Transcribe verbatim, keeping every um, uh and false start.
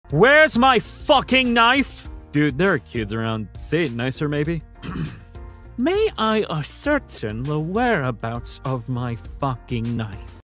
Where's my fucking knife? Dude, there are kids around. Say it nicer, maybe. May I ascertain the whereabouts of my fucking knife?